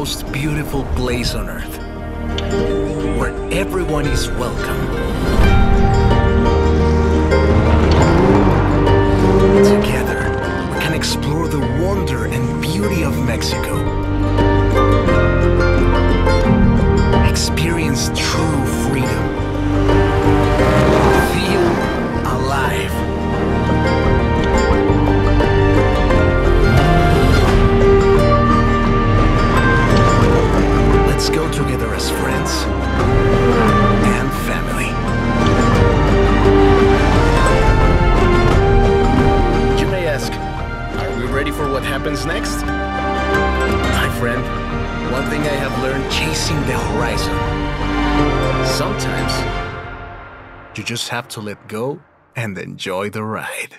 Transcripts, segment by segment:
most beautiful place on earth, where everyone is welcome. Together, we can explore the wonder and beauty of Mexico. Experience true freedom. Feel alive. Let's go together as friends and family. You may ask, are we ready for what happens next? My friend, one thing I have learned chasing the horizon. Sometimes, you just have to let go and enjoy the ride.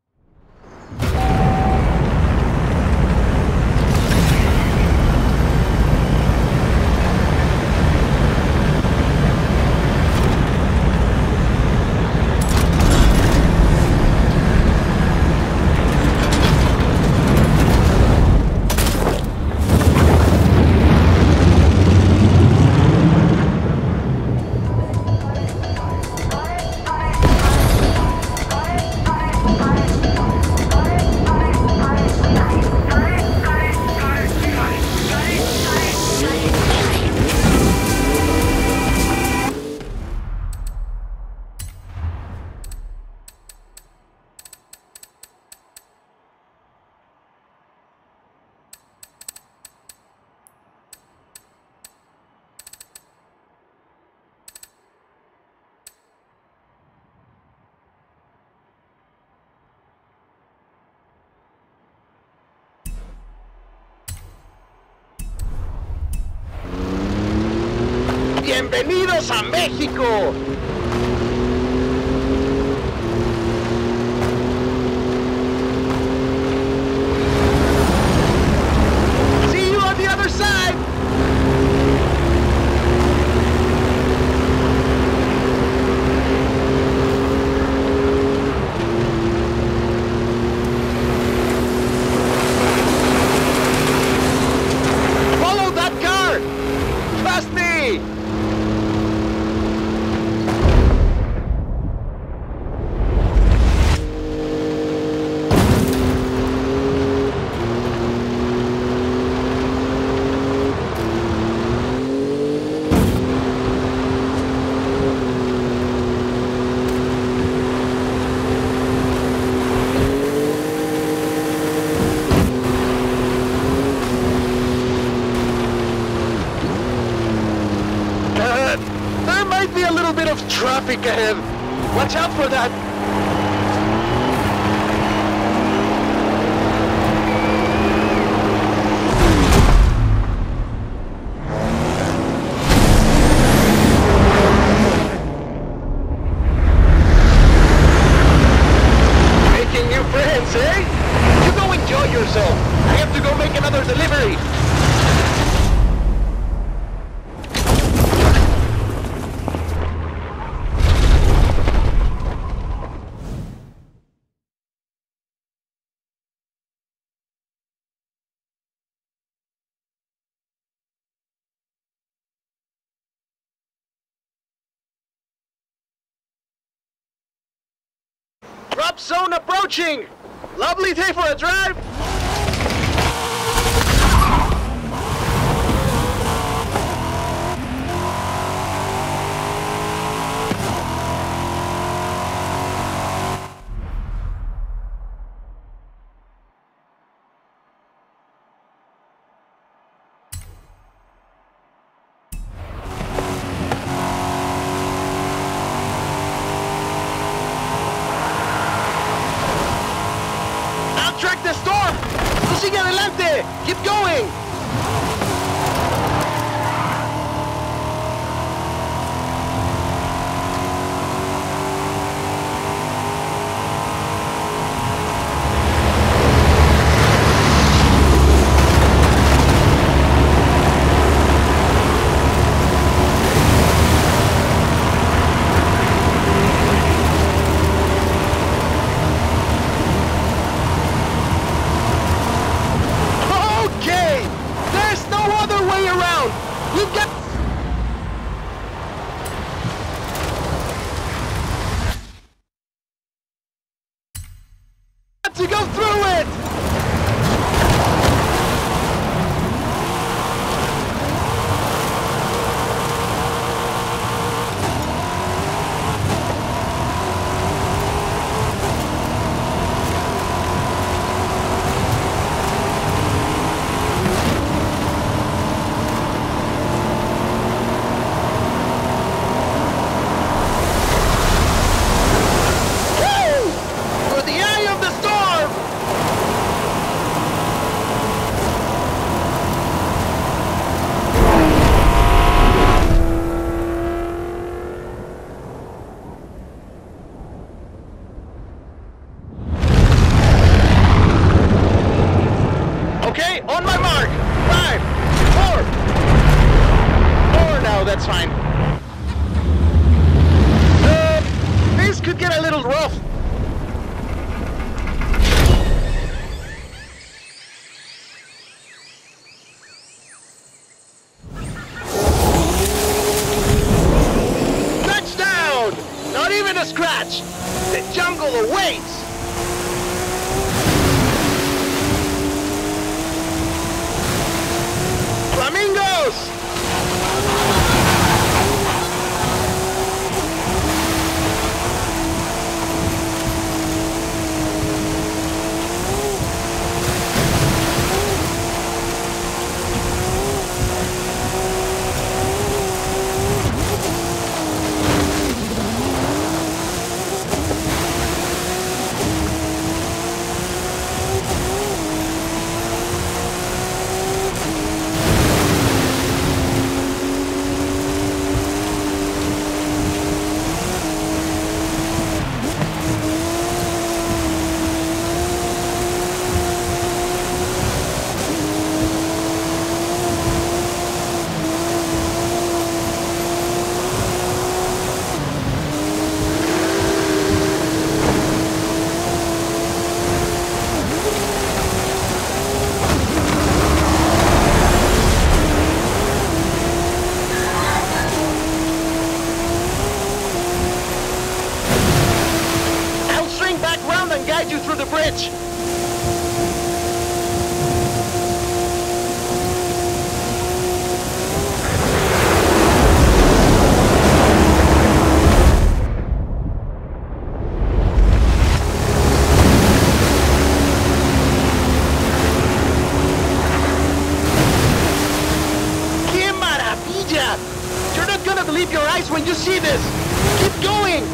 ¡Bienvenidos a México! See you on the other side! Follow that car! Trust me! There might be a little bit of traffic ahead. Watch out for that. Making new friends, eh? You go enjoy yourself. I have to go make another delivery. Drop zone approaching! Lovely day for a drive! Track the storm! Sigue adelante! Keep going! got to go through it! On my mark! 5, 4 now, that's fine. This could get a little rough. Touchdown! Not even a scratch! The jungle awaits! Flamingos! Guide you through the bridge. ¡Qué maravilla! You're not gonna believe your eyes when you see this. Keep going.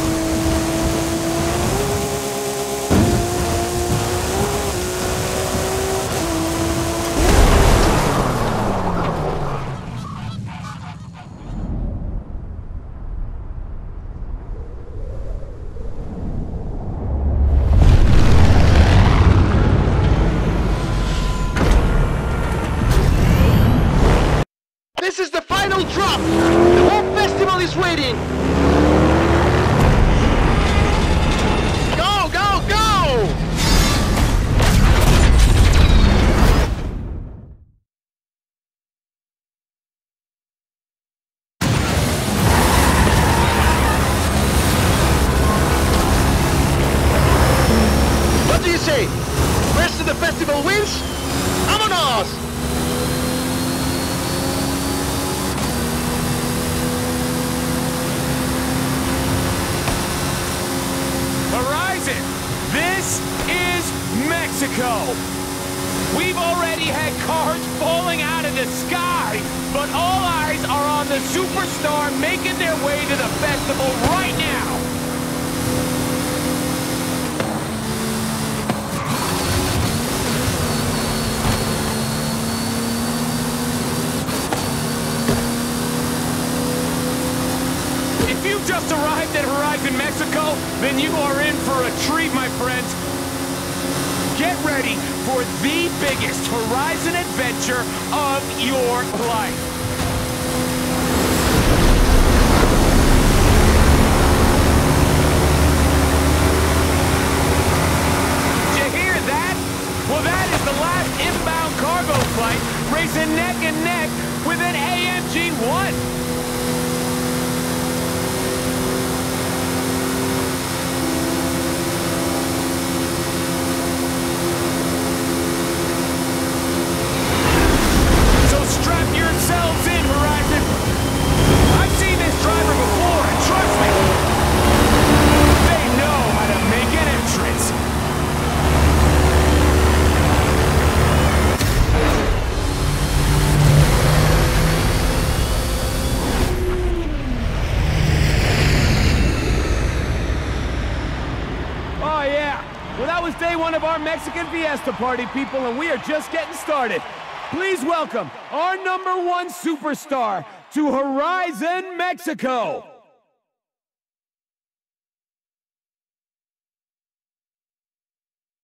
This is the final drop! The whole festival is waiting! Go, go, go! What do you say? Rest of the festival wins? ¡Vámonos! Horizon, this is Mexico. We've already had cars falling out of the sky, but all eyes are on the superstar making their way to the festival right now. If you just arrived at Horizon, Mexico, then you are in for a treat, my friends. Get ready for the biggest Horizon adventure of your life. Did you hear that? Well, that is the last inbound cargo flight racing neck and neck with an AMG-1. Well, that was day one of our Mexican Fiesta party, people, and we are just getting started. Please welcome our #1 superstar to Horizon, Mexico.